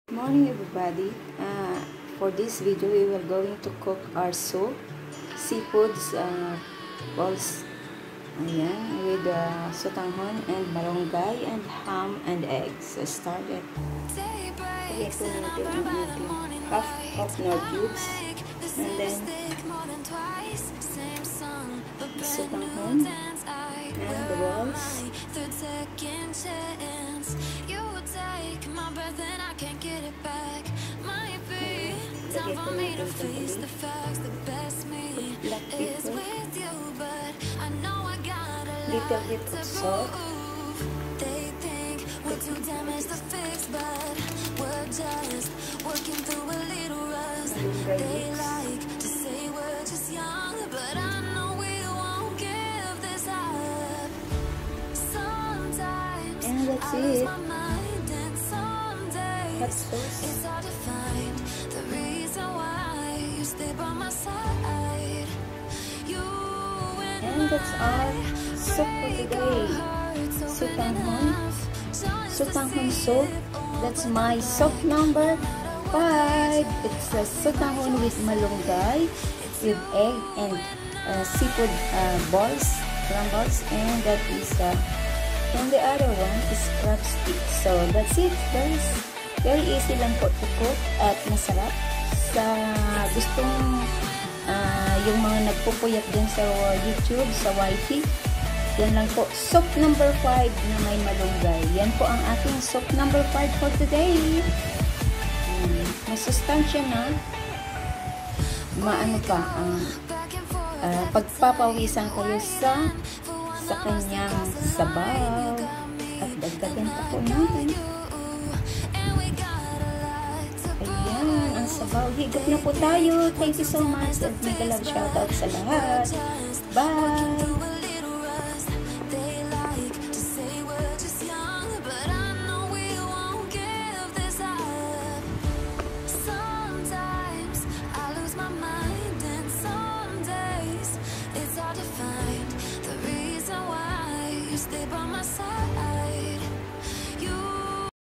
Morning everybody. For this video we will going to cook our soup, seafoods balls, ayan, with sotanghon and malunggay and ham and eggs. So start it. Ito natin half of Knoor cubes and then sotanghon and the balls. Lagyan ko natin black pepper, little bit of salt, and that's it. Hot sauce. And that's our soup for today. Sotanghon soup. That's my soup number 5. It's a sotanghon with malunggay, with egg and seafood balls, crumbles, and that is and the other one is crab stick. So that's it, guys. Very easy lang po to cook at masarap. Sa gustong yung mga nagpupuyat din sa YouTube, sa YT, yan lang po, soup number 5 na may malunggay. Yan po ang ating soup number 5 for today. Masustansya na, maano pa, pagpapawisan kayo sa kanyang sabaw at dagdagan pa po natin. Sabaw. Higop na po tayo. Thank you so much. And mega love shoutout sa lahat. Bye!